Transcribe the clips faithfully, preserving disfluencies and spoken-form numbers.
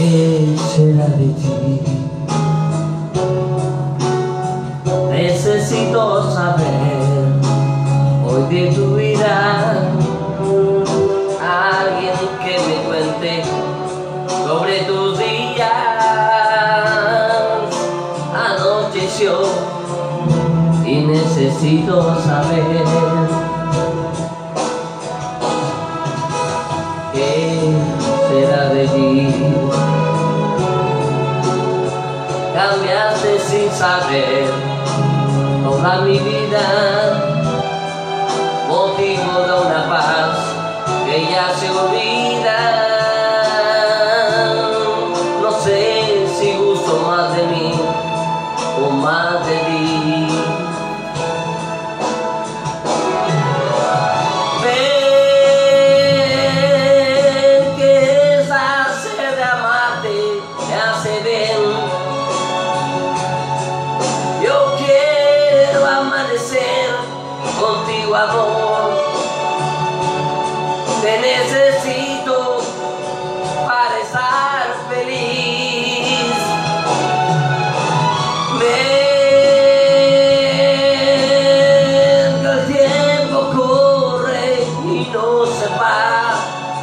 ¿Qué será de ti? Necesito saber hoy de tu vida. Alguien que me cuente sobre tus días. Anocheció y necesito saber qué será de ti. Cambiaste sin saber toda mi vida, motivo de una paz que ya se olvida. No sé si gusto más de mí o más de ti. Ven que esa sed de amarte me hace bien. Yo quiero amanecer contigo, amor. Te necesito para estar feliz. Ven que el tiempo corre y no se para.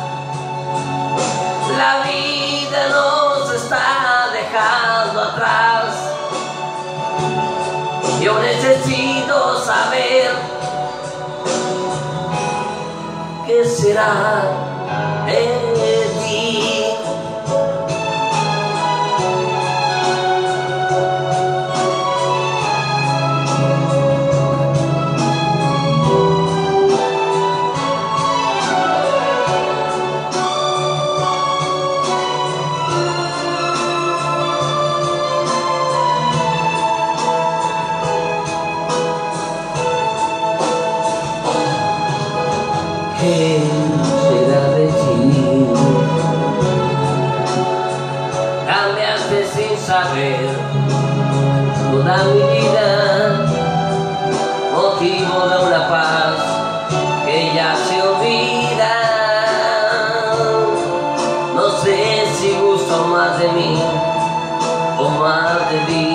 La vida nos está dejando atrás. Yo necesito saber qué será de ti. ¿Qué será de ti? Cambiaste sin saber toda mi vida, motivo de una paz que ya se olvida. No sé si gusto más de mí o más de ti.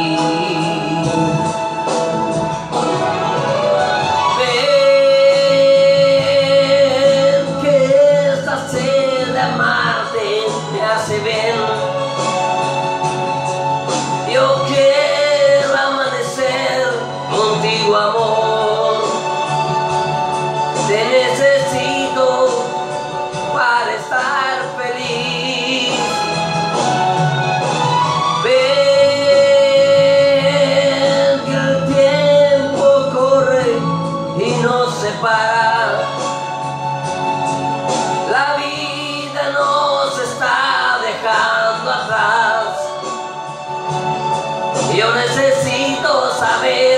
Yo quiero amanecer contigo, amor. Te necesito para estar feliz. Ven que el tiempo corre y no se para. La vida nos está dejando atrás. Yo necesito saber